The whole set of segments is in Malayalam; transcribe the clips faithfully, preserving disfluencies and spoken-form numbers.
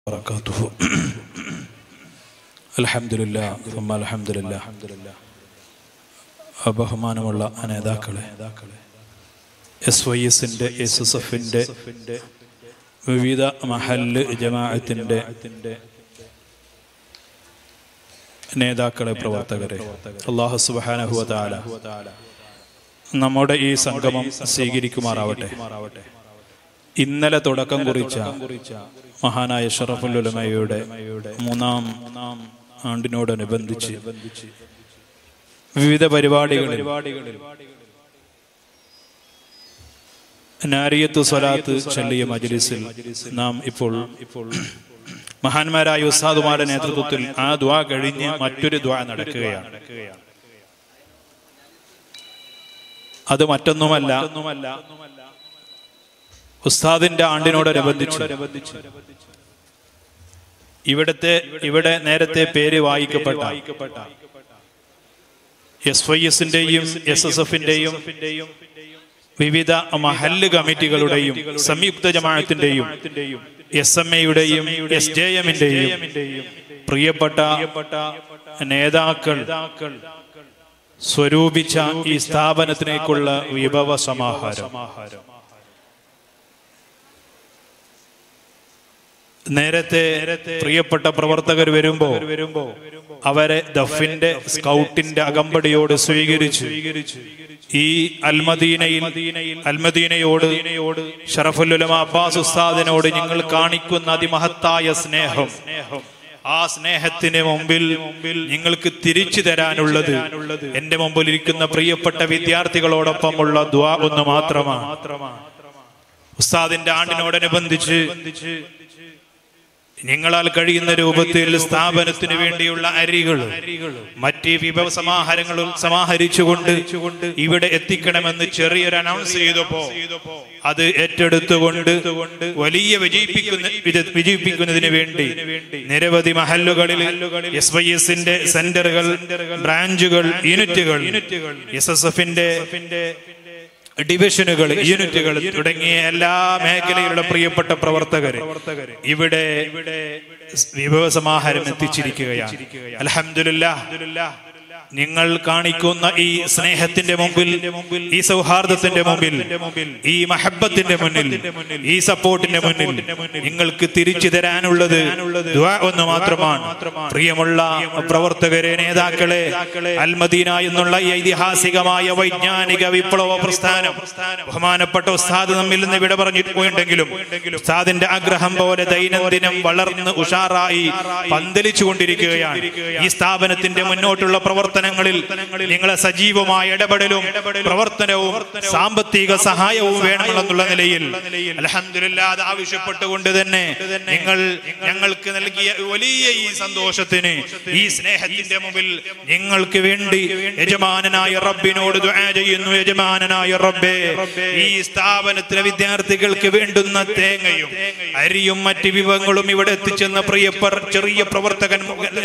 വബറകാതുഹു. അൽഹംദുലില്ലാഹ് സുമ്മ അൽഹംദുലില്ലാഹ്. ബഹുമാനമുള്ള നേതാക്കളെ, എസ് വൈ എസിൻ്റെ എസ് എസ് എഫിൻ്റെ വിവിധ മഹല്ല് ജമാഅത്തിൻ്റെ നേതാക്കളെ, പ്രവർത്തകരെ, അല്ലാഹു സുബ്ഹാനഹു വ തആല നമ്മുടെ ഈ സംഗമം സ്വീകരിക്കുമാറാവട്ടെ. ഇന്നലെ തുടക്കം കുറിച്ച മഹാനായ ശറഫുൽ ഉലമയുടെ മൂന്നാം ആണ്ടിനോടനുബന്ധിച്ച് വിവിധ പരിപാടികളിൽ നാരിയത്തു സ്വലാത്ത് ചൊല്ലിയ മജ്ലിസിൽ നാം ഇപ്പോൾ മഹാന്മാരായ ഉസ്താദുമാരുടെ നേതൃത്വത്തിൽ ആ ദുആ കഴിഞ്ഞ് മറ്റൊരു ദുആ നടക്കുകയാണ്. അത് മറ്റൊന്നുമല്ല, ഉസ്താദിന്റെ ആണ്ടിനോടനുബന്ധിച്ച് ഇവിടത്തെ ഇവിടെ നേരത്തെ പേര് വായിക്കപ്പെട്ട എസ് വൈ എസിന്റെയും എസ് എസ് എഫിന്റെയും വിവിധ മഹല്ല് കമ്മിറ്റികളുടെയും സംയുക്ത ജമാഅത്തിന്റെയും എസ് എം എയുടെയും എസ് ജെ എമ്മിന്റെയും പ്രിയപ്പെട്ട നേതാക്കൾ സ്വരൂപിച്ച ഈ സ്ഥാപനത്തിലേക്കുള്ള വിഭവ സമാഹാരം. നേരത്തെ പ്രിയപ്പെട്ട പ്രവർത്തകർ വരുമ്പോ അവരെ ദഫിന്റെ സ്കൗട്ടിന്റെ അകമ്പടിയോട് സ്വീകരിച്ചു. ഈ അൽമദീനയിൽ അൽമദീനയോട് ശറഫുൽ ഉലമ അബ്ബാസ് ഉസ്താദിനോട് നിങ്ങൾ കാണിക്കുന്ന അതിമഹത്തായ സ്നേഹം, ആ സ്നേഹത്തിന് മുമ്പിൽ നിങ്ങൾക്ക് തിരിച്ചു തരാനുള്ളത് എന്റെ മുമ്പിൽ ഇരിക്കുന്ന പ്രിയപ്പെട്ട വിദ്യാർത്ഥികളോടൊപ്പമുള്ള ദുആ ഒന്ന് മാത്രമാണ്. ഉസ്താദിന്റെ ആണ്ടിനോടനുബന്ധിച്ച് നിങ്ങളാൽ കഴിയുന്ന രൂപത്തിൽ സ്ഥാപനത്തിന് വേണ്ടിയുള്ള അരികൾ, മറ്റ് വിഭവ സമാഹാരങ്ങളും സമാഹരിച്ചുകൊണ്ട് ഇവിടെ എത്തിക്കണമെന്ന് ചെറിയൊരു അനൗൺസ് ചെയ്തപ്പോ അത് ഏറ്റെടുത്തുകൊണ്ട് വലിയ വിജയിപ്പിക്കുന്ന വിജയിപ്പിക്കുന്നതിന് വേണ്ടി നിരവധി മഹല്ലുകളിൽ എസ് വൈ എസിന്റെ സെന്ററുകൾ, ബ്രാഞ്ചുകൾ, യൂണിറ്റുകൾ, എസ് എസ് എഫിന്റെ ഡിവിഷനുകൾ, യൂണിറ്റുകൾ തുടങ്ങിയ എല്ലാ മേഖലയിലുള്ള പ്രിയപ്പെട്ട പ്രവർത്തകർ ഇവിടെ വിഭവ സമാഹാരം എത്തിച്ചിരിക്കുകയാണ്. അൽഹംദുലില്ലാഹ്, നിങ്ങൾ കാണിക്കുന്ന ഈ സ്നേഹത്തിന്റെ മുമ്പിൽ, ഈ സൗഹാർദ്ദത്തിന്റെ മുമ്പിൽ, ഈ മഹബ്ബത്തിന്റെ മുന്നിൽ, ഈ സപ്പോർട്ടിന്റെ മുന്നിൽ നിങ്ങൾക്ക് തിരിച്ചു തരാനുള്ളത് ദുആ ഒന്ന് മാത്രമാണ്. പ്രിയമുള്ള പ്രവർത്തകരെ, നേതാക്കളെ, അൽമദീന എന്നുള്ള ഈ ഐതിഹാസികമായ വൈജ്ഞാനിക വിപ്ലവ പ്രസ്ഥാനം ബഹുമാനപ്പെട്ട ഉസ്താദ് നമ്മിൽ നിന്ന് ഇവിടെ പറഞ്ഞിട്ട് പോയിട്ടുണ്ടെങ്കിലും ഉസ്താദിന്റെ ആഗ്രഹം പോലെ ദൈനംദിനം വളർന്ന് ഉഷാറായി പന്തലിച്ചു കൊണ്ടിരിക്കുകയാണ്. ഈ സ്ഥാപനത്തിന്റെ മുന്നോട്ടുള്ള പ്രവർത്തനം നിങ്ങളെ സജീവമായ ഇടപെടലും പ്രവർത്തനവും സാമ്പത്തിക സഹായവും വേണമെന്നുള്ള നിലയിൽ അൽഹംദുലില്ലാഹ് അത് ആവശ്യപ്പെട്ടുകൊണ്ട് തന്നെ നിങ്ങൾ ഞങ്ങൾക്ക് നൽകിയ വലിയ ഈ സന്തോഷത്തിന്, ഈ സ്നേഹത്തിന്റെ മുമ്പിൽ നിങ്ങൾക്ക് വേണ്ടി യജമാനനായ റബ്ബിനോട് ദുആ ചെയ്യുന്നു. യജമാനനായ റബ്ബേ, ഈ സ്ഥാപനത്തിലെ വിദ്യാർത്ഥികൾക്ക് വേണ്ടുന്ന തേങ്ങയും അരിയും മറ്റ് വിഭവങ്ങളും ഇവിടെ എത്തിച്ചെന്ന പ്രിയപ്പെട്ട ചെറിയ പ്രവർത്തകൻ,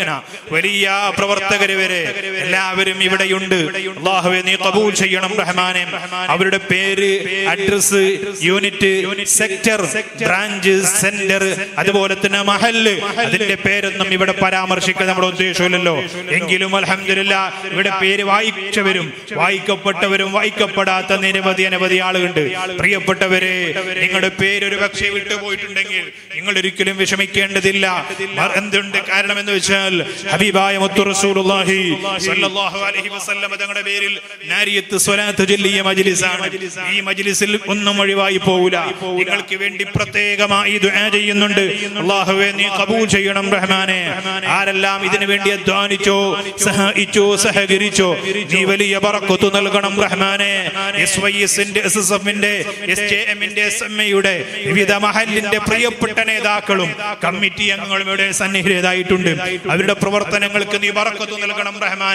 വലിയ പ്രവർത്തകര് വരെ എല്ലാവരും ഇവിടെയുണ്ട്. അല്ലാഹുവേ, നീ ഖബൂൽ ചെയ്യണം റഹ്മാനെ. അവരുടെ പേര്, address, unit, sector, branch, centre, അതുപോലെ തന്നെ മഹല്ല്, അതിന്റെ പേരൊന്നും ഇവിടെ പരാമർശിക്കാൻ നമ്മുടെ ഉദ്ദേശമില്ലല്ലോ. എങ്കിലും അൽഹംദുലില്ലാഹ് ഇവിടെ പേര് വായിച്ചവരും വായിക്കപ്പെട്ടവരും വായിക്കപ്പെടാത്ത നിരവധി അനവധി ആളുകളുണ്ട്. പ്രിയപ്പെട്ടവരെ, നിങ്ങളുടെ പേര് ഒരു പക്ഷേ വിട്ടുപോയിട്ടുണ്ടെങ്കിൽ നിങ്ങൾ ഒരിക്കലും വിഷമിക്കേണ്ടതില്ല. എന്തുണ്ട് കാരണം എന്ന് വെച്ചാൽ ഹബീബായ മുത്തു റസൂലുള്ളാഹി സല്ലല്ലാഹു അലൈഹി വസല്ലം തങ്ങളുടെ പേരിൽ നാരിയത്ത് സ്വലാത്ത് ചൊല്ലിയ മജ്ലിസാണ്. ഈ മജ്ലിസിൽ ഒന്നും ഒഴിവായി പോവില്ല. നിങ്ങൾക്ക് വേണ്ടി പ്രത്യേകമായി ദുആ ചെയ്യുന്നുണ്ട്. അല്ലാഹുവേ, നീ ഖബൂൽ ചെയ്യണം റഹ്മാനെ. ആരെല്ലാം ഇതിനു വേണ്ടി അധ്വാനിച്ചോ, സഹായിച്ചോ, സഹകരിച്ചോ, നീ വലിയ ബറക്കത്ത് നൽകണം റഹ്മാനെ. എസ് വൈ എസിന്റെ, എസ് എസ് എഫിന്റെ, എസ് ജെ എമ്മിന്റെ, എസ് എം എയുടെ വിവിധ മഹല്ലിന്റെ പ്രിയപ്പെട്ട നേതാക്കളും കമ്മിറ്റി അംഗങ്ങളും ഇവിടെ സന്നിഹിതരായിട്ടുണ്ട്. അവരുടെ പ്രവർത്തനങ്ങൾക്ക് നീ ബറക്കത്ത് നൽകണം റഹ്മാനെ.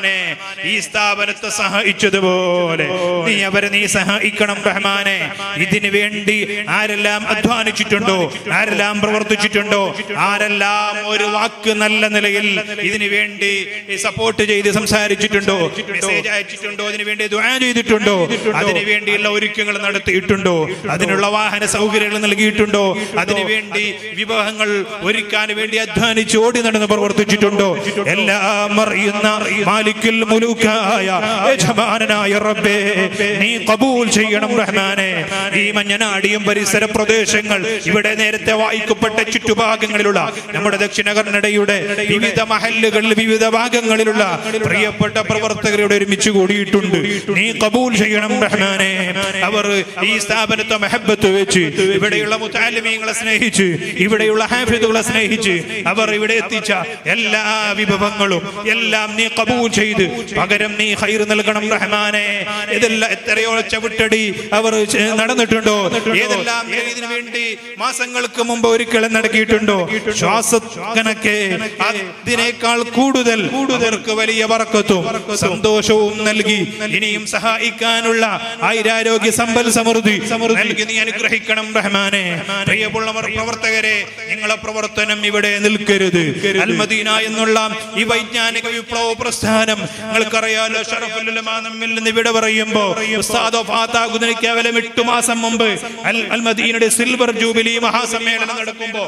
റഹ്മാനെ. ഈ സ്ഥാപനത്തെ സഹായിച്ചതുപോലെ നീ അവരെ നീ സഹായിക്കണം റഹ്മാനെ. ഇതിനു വേണ്ടി ആരെല്ലാം അധ്വാനിച്ചിട്ടുണ്ടോ, ആരെല്ലാം പ്രവർത്തിച്ചിട്ടുണ്ടോ, ആരെല്ലാം ഒരു വാക്ക് നല്ല നിലയിൽ ഇതിനു വേണ്ടി സപ്പോർട്ട് ചെയ്ത് സംസാരിച്ചിട്ടുണ്ടോ, മെസ്സേജ് അയച്ചിട്ടുണ്ടോ, അതിനു വേണ്ടി ദുആ ചെയ്തിട്ടുണ്ടോ, അതിനു വേണ്ടിയുള്ള ഒരുക്കങ്ങൾ നടത്തിയിട്ടുണ്ടോ, അതിനുള്ള വാഹന സൗകര്യങ്ങൾ നൽകിയിട്ടുണ്ടോ, അതിനു വേണ്ടി വിവാഹങ്ങൾ ഒരുക്കാൻ വേണ്ടി അധ്വാനിച്ച് ഓടി നടന്ന് പ്രവർത്തിച്ചിട്ടുണ്ടോ, എല്ലാം അറിയുന്ന മാലിക്കുൽ മുലൂക്കായ യജമാനനായ റബ്ബേ നീ ഖബൂൽ ചെയ്യണം റഹ്മാനെ. ഈ മഞ്ഞനാടിയും പരിസര പ്രദേശങ്ങൾ, ഇവിടെ നേരത്തെ വായിക്കപ്പെട്ട ചുറ്റുഭാഗങ്ങളിലുള്ള നമ്മുടെ ദക്ഷിണ കന്നഡയുടെ വിവിധ മഹല്ലുകളിൽ വിവിധ ഭാഗങ്ങളിലുള്ള പ്രിയപ്പെട്ട പ്രവർത്തകരുടെ ഒരുമിച്ച് കൂടിയിട്ടുണ്ട്. നീ ഖബൂൽ ചെയ്യണം റഹ്മാനെ. അവർ ഈ സ്ഥാപനത്തെ മഹബത്ത് വെച്ച് ഇവിടെയുള്ള മുതഅല്ലിമീങ്ങളെ സ്നേഹിച്ച് ഇവിടെയുള്ള ഹാഫിദുകളെ സ്നേഹിച്ച് അവർ ഇവിടെ എത്തിച്ച എല്ലാ വിഭവങ്ങളും എല്ലാം നീ ഖബൂൽ ചെയ്ത് പകരം നീ ഖൈർ നൽകണം റഹ്മാനെ. ഇതെല്ലാം എത്രയോ ചവിട്ടടി അവർ നടന്നിട്ടുണ്ടോ, ഏതെല്ലാം ഇതിനു വേണ്ടി മാസങ്ങൾക്ക് മുമ്പ് ഒരിക്കലും നടക്കിയിട്ടുണ്ടോ, ശ്വാസക്കണക്കെ അതിനേക്കാൾ കൂടുതൽ അവർക്ക് വലിയ ബർക്കത്തും സന്തോഷവും നൽകി ഇനിയും സഹായിക്കാനുള്ള ആയിരാരോഗ്യ സമ്പൽ സമൃദ്ധി നൽകി നീ അനുഗ്രഹിക്കണം റഹ്മാനെ. പ്രിയമുള്ളവർ പ്രവർത്തകരെ, നിങ്ങളെ പ്രവർത്തനം ഇവിടെ നിൽക്കരുത്. അൽമദീന എന്നുള്ള ഈ വൈജ്ഞാനിക വിപ്ലവ പ്രസ്ഥാനം നിങ്ങൾക്കറിയാലോ, ഷറഫുൽ ഉലമാ നമ്മിൽ നിന്ന് ഇവിടെ പറയുമ്പോ ഉസ്താദ് വഫാത്താകുന്നതിന് കേവലം എട്ട് മാസം മുമ്പ് അൽമദീനയുടെ സിൽവർ ജൂബിലി മഹാസമ്മേളനം നടക്കുമ്പോ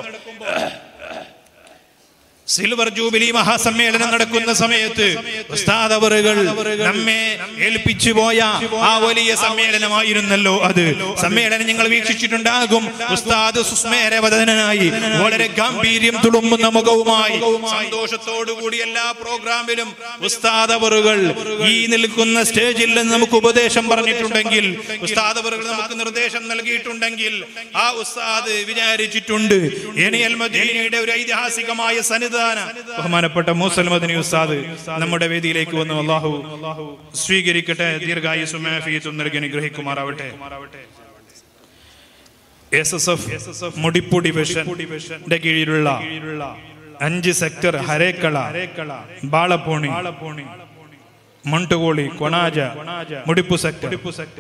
സിൽവർ ജൂബിലി മഹാസമ്മേളനം നടക്കുന്ന സമയത്ത് ഉസ്താദ് അവറുകൾ നമ്മെ ഏൽപ്പിച്ചു പോയ ആ വലിയ സമ്മേളനമായിരുന്നല്ലോ അത്. സമ്മേളനം നിങ്ങൾ വീക്ഷിച്ചിട്ടുണ്ടാകും. ഉസ്താദ് സുസ്മേരവദനായി വളരെ ഗാംഭീര്യം തുളുമ്പുന്ന മുഖവുമായി സന്തോഷത്തോടുകൂടി എല്ലാ പ്രോഗ്രാമിലും ഉസ്താദ് അവറുകൾ ഈ നിൽക്കുന്ന സ്റ്റേജിൽ നിന്ന് നമുക്ക് ഉപദേശം പറഞ്ഞിട്ടുണ്ടെങ്കിൽ, ഉസ്താദ് അവറുകൾ നമുക്ക് നിർദ്ദേശം നൽകിയിട്ടുണ്ടെങ്കിൽ ആ ഉസ്താദ് വിചാരിച്ചിട്ടുണ്ട് ഇനി അൽമദീനയുടെ ഒരു ഐതിഹാസികമായ സന്നിധി ബഹുമാനപ്പെട്ട മൂസൽ മദനി ഉസ്താദ് നമ്മുടെ വേദിയിലേക്ക് വന്നു. അല്ലാഹു സ്വീകരിക്കട്ടെ, ദീർഘായുസ്സും ആഫിയത്തും നൽകി അനുഗ്രഹിക്കുമാറാവട്ടെ. എസ് എസ് എഫ് മുടിപ്പു ഡിവിഷന്റെ കീഴിലുള്ള അഞ്ച് സെക്ടർ ഹരേക്കള, ബാളപ്പോണി, മണ്ടുകോളി, കൊണാജ, മുടിപ്പു സെക്ടർ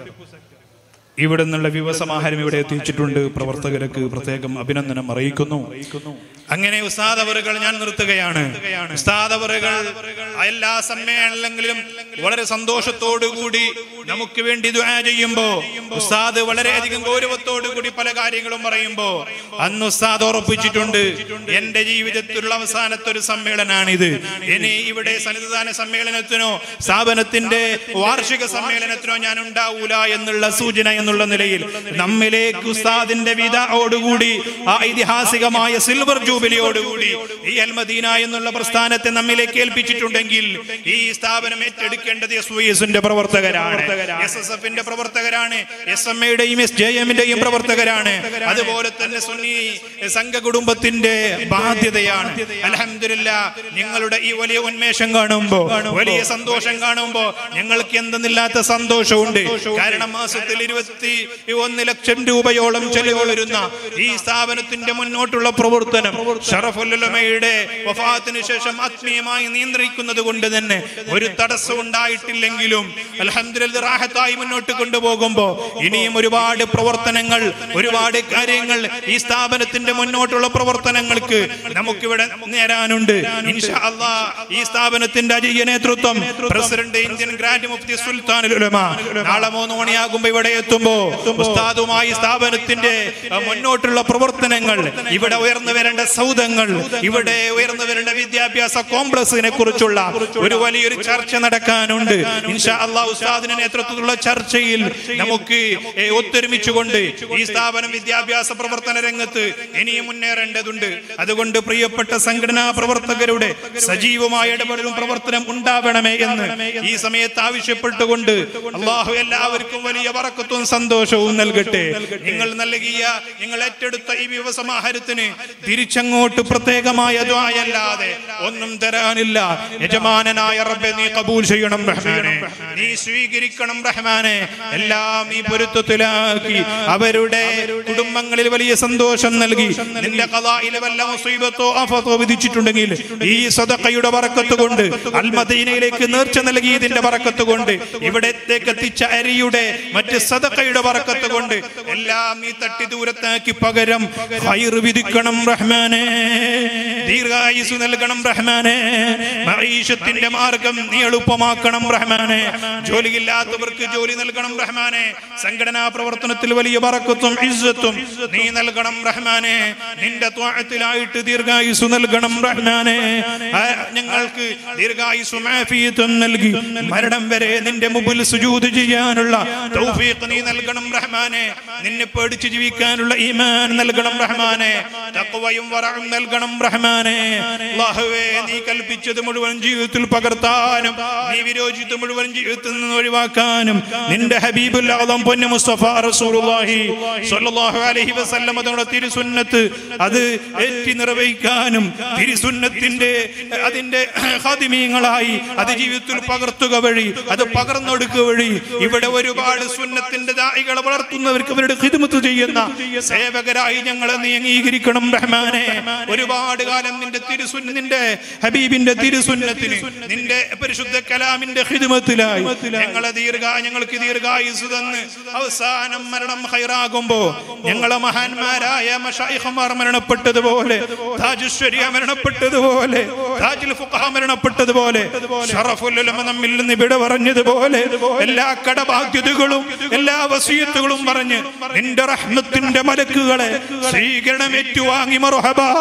ഇവിടെ നിന്നുള്ള വിവസമാഹാരം ഇവിടെ എത്തിച്ചിട്ടുണ്ട്. പ്രവർത്തകർക്ക് പ്രത്യേകം അഭിനന്ദനം അറിയിക്കുന്നു. അങ്ങനെ ഉസ്താദ് അവറുകൾ ഞാൻ നിർത്തുകയാണ്. ഉസ്താദ് അവറുകൾ എല്ലാ സമ്മേളനങ്ങളിലും വളരെ സന്തോഷത്തോടുകൂടി നമുക്ക് വേണ്ടി ദുആ ചെയ്യുമ്പോ ഉസ്താദ് വളരെയധികം ഗൗരവത്തോടു കൂടി പല കാര്യങ്ങളും പറയുമ്പോ അന്ന് ഉസ്താദ് ഉറപ്പിച്ചിട്ടുണ്ട്, എന്റെ ജീവിതത്തിലുള്ള അവസാനത്തെ ഒരു സമ്മേളനാണിത്. ഇനി ഇവിടെ സന്നിധാന സമ്മേളനത്തിനോ സ്ഥാപനത്തിന്റെ വാർഷിക സമ്മേളനത്തിനോ ഞാൻ ഉണ്ടാവൂല എന്നുള്ള സൂചന എന്നുള്ള നിലയിൽ നമ്മിലേക്ക് ഉസ്താദിന്റെ വിദാഓടുകൂടി ആ ഐതിഹാസികമായ സിൽവർ ജൂബിലിയോടുകൂടി ഈ അൽമദീന എന്നുള്ള പ്രസ്ഥാനത്തെ നമ്മിലേക്ക് ഏൽപ്പിച്ചിട്ടുണ്ടെങ്കിൽ ഈ സ്ഥാപനം ഏറ്റെടുക്കേണ്ടത് എസ് വൈ എസിന്റെ പ്രവർത്തകരാണ്, എസ് എസ് എഫിന്റെ പ്രവർത്തകരാണ്, എസ് എം എയുടെയും എസ് ജെ എമ്മിന്റെയും പ്രവർത്തകരാണ്. അതുപോലെ തന്നെ സുന്നി സംഘ കുടുംബത്തിന്റെ ബാധ്യതയാണ്. അൽഹംദുലില്ലാഹ്, നിങ്ങളുടെ ഈ വലിയ ഉന്മേഷം കാണുമ്പോ, വലിയ സന്തോഷം കാണുമ്പോ ഞങ്ങൾക്ക് എന്തെന്നില്ലാത്ത സന്തോഷമുണ്ട്. കാരണം മാസത്തിൽ ഇരുപത്തി ഒന്ന് ലക്ഷം രൂപയോളം ചെലവ് വരുന്ന ഈ സ്ഥാപനത്തിന്റെ മുന്നോട്ടുള്ള പ്രവർത്തനം ഷറഫുൽ ഉലമയുടെ വഫാത്തിന് ശേഷം ആത്മീയമായി നിയന്ത്രിക്കുന്നത് കൊണ്ട് തന്നെ ഒരു തടസ്സം ഉണ്ടായിട്ടില്ലെങ്കിലും അൽഹംദുലില്ലാഹ് റാഹത്തായി മുന്നോട്ട് കൊണ്ടുപോകുമ്പോ ഇനിയും ഒരുപാട് പ്രവർത്തനങ്ങൾ, ഒരുപാട് കാര്യങ്ങൾ ഈ സ്ഥാപനത്തിന്റെ മുന്നോട്ടുള്ള പ്രവർത്തനങ്ങൾക്ക് നമുക്കിവിടെ നേരാനുണ്ട്. ഇൻഷാ അല്ലാഹ് ഈ സ്ഥാപനത്തിന്റെ അജയ്യ നേതൃത്വം പ്രസിഡന്റ് ഇന്ത്യൻ ഗ്രാൻഡ് മുഫ്തി സുൽത്താനുൽ ഉലമ നാളെ മൂന്ന് മണിയാകുമ്പോ ഇവിടെ എത്തുമ്പോ ഉസ്താദുമായി സ്ഥാപനത്തിന്റെ മുന്നോട്ടുള്ള പ്രവർത്തനങ്ങൾ, ഇവിടെ ഉയർന്നു വരേണ്ട സൗധങ്ങൾ, ഇവിടെ ഉയർന്നു വരേണ്ട വിദ്യാഭ്യാസ കോംപ്ലക്സിനെ കുറിച്ചുള്ള ഒരു വലിയൊരു ചർച്ച നടക്കാനുണ്ട്. ഇൻഷാ അല്ലാഹ് ഉസ്താദിന്റെ നേതൃത്വത്തിലുള്ള ചർച്ചയിൽ നമുക്ക് ഒത്തൊരുമിച്ചുകൊണ്ട് ഈ സ്ഥാപനം വിദ്യാഭ്യാസ പ്രവർത്തന രംഗത്ത് ഇനിയും മുന്നേറേണ്ടതുണ്ട്. അതുകൊണ്ട് പ്രിയപ്പെട്ട സംഘടനാ പ്രവർത്തകരുടെ സജീവമായ ഇടപെടലും പ്രവർത്തനം ഉണ്ടാവണമേ എന്ന് ഈ സമയത്ത് ആവശ്യപ്പെട്ടുകൊണ്ട് അല്ലാഹു എല്ലാവർക്കും വലിയ ബറക്കത്തും സന്തോഷവും നൽകട്ടെ. നിങ്ങൾ നൽകിയ, നിങ്ങൾ ഏറ്റെടുത്ത ഈ വിവസമാഹാരത്തിന് തിരിച്ച തിരിച്ചങ്ങോട്ട് പ്രത്യേകമായ ദുആയല്ലാതെ ഒന്നും തരാനില്ല. യജമാനനായ റബ്ബേ നീ കബൂൽ ചെയ്യണം റഹ്മാനെ, നീ സ്വീകരിക്കണം റഹ്മാനെ. എല്ലാം നീ പൊരുത്തത്തിലാക്കി അവരുടെ കുടുംബങ്ങളിൽ വലിയ സന്തോഷം നൽകി. നിന്റെ ഖളായിലെ വല്ല മുസീബത്തോ ആഫത്തോ വിധിച്ചിട്ടുണ്ടെങ്കിൽ ഈ സദഖയുടെ ബറക്കത്ത് കൊണ്ട്, അൽ മദീനയിലേക്ക് നേർച്ച നൽകിയതിന്റെ ബറക്കത്ത് കൊണ്ട്, ഇവിടത്തേക്ക് എത്തിച്ച അരിയുടെ മറ്റ് സദഖയുടെ ബറക്കത്ത് കൊണ്ട് എല്ലാം നീ തട്ടി ദൂരത്താക്കി പകരം ഖൈർ വിധിക്കണം റഹ്മാനെ. ദീർഘായുസ് നൽകണം റഹ്മാനെ. മഈശത്തിന്റെ മാർഗം നീ എളുപ്പമാക്കണം റഹ്മാനെ. ജോലിയില്ലാത്തവർക്ക് ജോലി നൽകണം റഹ്മാനെ. സംഘടനാ പ്രവർത്തനത്തിൽ വലിയ ബറക്കത്തും ഇസ്സത്തും നീ നൽകണം റഹ്മാനെ. നിന്റെ ത്വഅത്തിലായിട്ട് ദീർഘായുസ് നൽകണം റഹ്മാനെ. ഞങ്ങൾക്ക് ദീർഘായുസ്സും ആഫിയത്തും നൽകി മരണം വരെ നിന്റെ മുമ്പിൽ സുജൂദ് ചെയ്യാനുള്ള തൗഫീഖ് നീ നൽകണം റഹ്മാനെ. നിന്നെ പേടിച്ച് ജീവിക്കാനുള്ള ഈമാൻ നൽകണം റഹ്മാനെ. തഖ്വയും വറഉം നൽകണം റഹ്മാനെ. അല്ലാഹുവേ നീ കൽപ്പിച്ചത് മുഴുവൻ ജീവിതത്തിൽ പകർത്താനും നീ വിരോചിച്ചത് മുഴുവൻ ജീവിതത്തിൽ നിന്ന് ഒഴിവാക്കാനും നിന്റെ ഹബീബുൽ അഅ്ലം പൊന്നു മുസ്തഫ റസൂലുള്ളാഹി സ്വല്ലല്ലാഹു അലൈഹി വസല്ലം തങ്ങളുടെ തിരുസുന്നത്ത് അത് ഏറ്റി നിർവഹിക്കാനും തിരുസുന്നത്തിന്റെ അതിന്റെ ഖാദിമീങ്ങളായി അത് ജീവിതത്തിൽ പകർത്തുക വഴി, അത് പകർന്നെടുക്കുക വഴി ഇവിടെ ഒരുപാട് സുന്നത്തിന്റെ ദാഇകളെ വളർത്തുന്നവർക്ക് അവരുടെ ഖിദ്മത്ത് ചെയ്യുന്ന സേവകരായി ഞങ്ങളെ നീ അംഗീകരിക്കണം റഹ്മാനെ. ഒരുപാട് കാലം നിന്റെ തിരുസുന്ന നിന്റെ ഹബീബിന്റെ തിരുസുന്നത്തിന് നിന്റെ പരിശുദ്ധ കലാമിന്റെ ഖിദ്മത്തിലായി ഞങ്ങളെ ദീർഘ ഞങ്ങൾക്ക് ദീർഘായുസ് തന്ന് അവസാനം മരണം ഖൈറാകുമ്പോ ഞങ്ങളെ മഹാന്മാരായ മശായിഖുമാർ മരണപ്പെട്ടതുപോലെ, താജുൽ ശരിയ മരണപ്പെട്ടതുപോലെ, താജുൽ ഫുഖഹ മരണപ്പെട്ടതുപോലെ, ശറഫുൽ ഉലമ നമ്മിൽ നിന്ന് വിട പറഞ്ഞതുപോലെ എല്ലാ കടബാധ്യതകളും എല്ലാ വസിയത്തുകളും പറഞ്ഞ് നിന്റെ റഹ്മത്തിന്റെ മലക്കുകളെ സ്വീകരണം ഏറ്റുവാങ്ങി മർഹബാ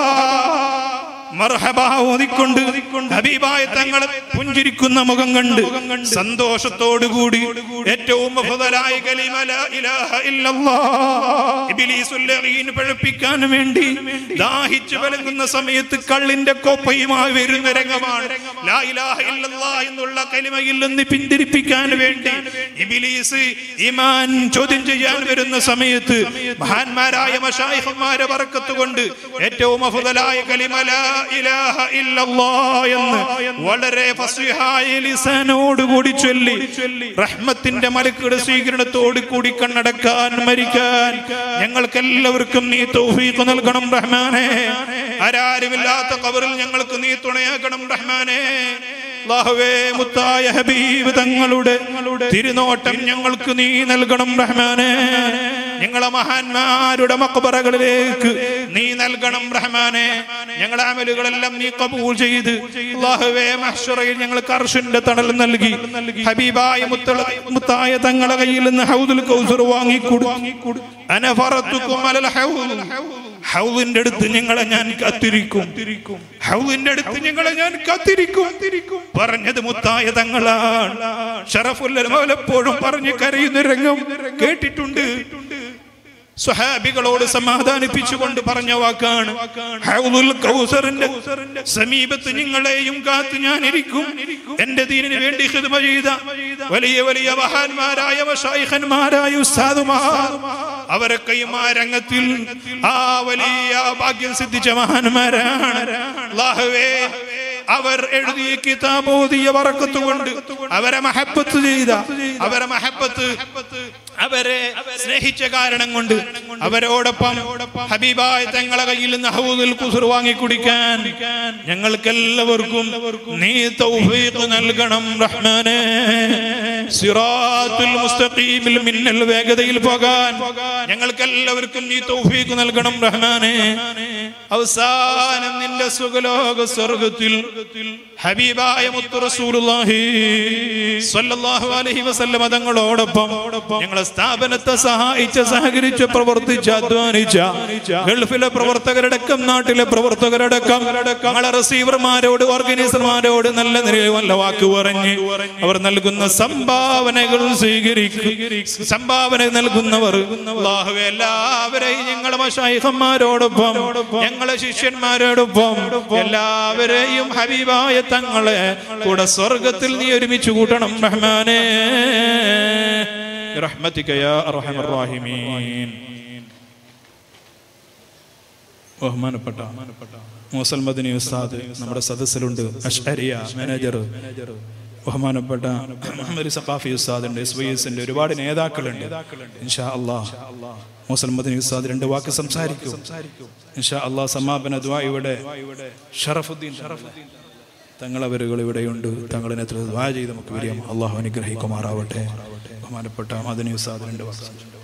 മർഹബാ ഓതിക്കൊണ്ട് ഹബീബായ തങ്ങളെ പുഞ്ചിരിക്കുന്ന മുഖം കണ്ട് സന്തോഷത്തോടുകൂടി ഏറ്റവും അഫ്ദലായ കലിമ ലാ ഇലാഹ ഇല്ലല്ലാഹ് ഇബ്ലീസുൽ ലഈൻ പഠിപ്പിക്കാൻ വേണ്ടി ദാഹിച്ചു വലങ്ങുന്ന സമയത്ത് കള്ളിന്റെ കോപ്പയുമായി വരുന്ന രംഗമാണ്. ലാ ഇലാഹ ഇല്ലല്ലാഹ് എന്നുള്ള കലിമയിൽ നിന്ന് പിന്തിരിപ്പിക്കാൻ വേണ്ടി ഇബ്ലീസ് ഈമാൻ ചോദ്യം ചെയ്യാൻ വരുന്ന സമയത്ത് മഹാന്മാരായ മശായിഖുമാരെ ബറക്കത്ത് കൊണ്ട് ഏറ്റവും അഫ്ദലായ കലിമ ലാ ഇലാഹ ഇല്ലല്ലാഹ് എന്ന് വളരെ ഫസ്ഹിഹായ ലിസാനോട് കൂടി ചൊല്ലി റഹ്മത്തിന്റെ മലക്കുകളുടെ സ്വീകരണത്തോട് കൂടി കണ്ണടക്കാൻ മരിക്കാൻ ഞങ്ങൾക്ക് എല്ലാവർക്കും നീ തൗഫീഖ് നൽകണം റഹ്മാനെ. ആരാരുമില്ലാത്ത ഖബറിൽ ഞങ്ങൾക്ക് നീ തുണയാക്കണം റഹ്മാനെ. അല്ലാഹുവേ മുത്തായ ഹബീബ് തങ്ങളുടെ തിരുനോട്ടം ഞങ്ങൾക്ക് നീ നൽകണം റഹ്മാനെ. ഞങ്ങളെ മഹാന്മാരുടെ മഖ്ബറകളിലേക്ക് നീ നൽകണം റഹ്മാനെ. ഞങ്ങളുടെ അമലുകളെല്ലാം നീ കബൂൽ ചെയ്ത് അല്ലാഹുവേ മഹ്ശറയിൽ ഞങ്ങൾക്ക് അർശിന്റെ തണൽ നൽകി ഹബീബായ മുത്തായ തങ്ങളെ കയ്യിൽ നിന്ന് ഹൗദുൽ കൗസർ വാങ്ങിക്കൊടു. അന ഫറത്തുകും അലൽ ഹൗദ്, ഹൗദിന്റെ അടുത്ത് ഞങ്ങളെ ഞാൻ കാത്തിരിക്കും, ഹൗദിന്റെ അടുത്ത് ഞങ്ങളെ ഞാൻ കാത്തിരിക്കും പറഞ്ഞത് മുത്തായ തങ്ങളാണ്. ശറഫുൽ ഉലമ എപ്പോഴും പറഞ്ഞു കരയുന്ന രംഗം കേട്ടിട്ടുണ്ട്. സ്വഹാബികളോട് സമാധാനിപ്പിച്ചുകൊണ്ട് പറഞ്ഞ വാക്കാണ്, ഹൗദുൽ കൗസറിന്റെ സമീപത്ത് നിങ്ങളെയും കാത്ത് ഞാൻ ഇരിക്കും. എന്റെ ദീനിന് വേണ്ടി ഖിദ്മ ചെയ്ത വലിയ വലിയ മഹാന്മാരായ മശായിഖന്മാരായ ഉസ്താദുമാർ അവരൊക്കെയും ആ രംഗത്തിൽ ആ വലിയ ഭാഗ്യം സിദ്ധിച്ച മഹാന്മാരാണ്. അല്ലാഹുവേ അവർ എഴുതിയ കിതാബ് ഓതിയ ബറക്കത്ത് കൊണ്ട് അവരെ മഹബ്ബത്ത് ചെയ്ത അവരെ മഹബ്ബത്ത് അവരെ സ്നേഹിച്ച കാരണം കൊണ്ട് അവരോടൊപ്പം ഹബീബായ തങ്ങളെ കയ്യിൽ നിന്ന് ഹൗദുൽ കൗസർ വാങ്ങി കുടിക്കാൻ ഞങ്ങൾക്കെല്ലാവർക്കും നീ തൗഫീഖ് നൽകണം റഹ്മാനേ. സിറാത്തുൽ മുസ്തഖീമിൽ മിന്നൽ വേഗതയിൽ പോകാൻ ഞങ്ങൾക്കെല്ലാവർക്കും നീ തൗഫീഖ് നൽകണം റഹ്മാനേ. അവസാനം നിന്റെ സുഖലോക സ്വർഗ്ഗത്തിൽ ഹബീബായ മുത്ത് റസൂലുള്ളാഹി സ്വല്ലല്ലാഹു അലൈഹി വസല്ലം തങ്ങളോടൊപ്പം ഞങ്ങളെ സ്ഥാപനത്തെ സഹായിച്ച സഹകരിച്ച് പ്രവർത്തിച്ച അധ്വാനിച്ച ഗൾഫിലെ പ്രവർത്തകരടക്കം നാട്ടിലെ പ്രവർത്തകരടക്കം ഞങ്ങളെ റിസീവർമാരോട് ഓർഗനൈസർമാരോട് നല്ല നിലയിൽ വല്ല വാക്ക് പറഞ്ഞ് അവർ നൽകുന്ന സംഭാവനകൾ സ്വീകരിക്കും. സംഭാവന നൽകുന്നവർ അല്ലാഹുവേ എല്ലാവരെയും ഞങ്ങളെ മശായിഖന്മാരോടൊപ്പം ഞങ്ങളെ ശിഷ്യന്മാരോടൊപ്പം എല്ലാവരെയും ഹബീബായ തങ്ങളെ കൂടെ സ്വർഗത്തിൽ നീ ഒരുമിച്ച് കൂട്ടണം റഹ്മാനേ. റഹ്മതിക യാ അർഹമർ റഹീമീൻ. ബഹുമാനപ്പെട്ട മൂസൽ മദനി ഉസ്താദ് നമ്മുടെ സദസ്സിലുണ്ട്. അഷ്അരിയ മാനേജർ ബഹുമാനപ്പെട്ട മുഹമ്മദ് സഖാഫി ഉസ്താദുണ്ട്. എസ് വൈ എസിന്റെ ഒരുപാട് നേതാക്കളുണ്ട്. ഇൻഷാ അല്ലാഹ് മൂസൽ മദനി ഉസ്താദ് രണ്ട് വാക്ക് സംസാരിക്കും. ഇൻഷാ അല്ലാഹ് സമാപന ദുആ ഇവിടെ ഷറഫുദ്ദീൻ തങ്ങളവരുകൾ ഇവിടെയുണ്ട്. തങ്ങളിനെ ദുആ ചെയ്ത് നമുക്ക് വരിക. അല്ലാഹു അനുഗ്രഹിക്കുമാറാവട്ടെ. ബഹുമാനപ്പെട്ട മദനി ഉസ്താദ് രണ്ട് വാക്ക്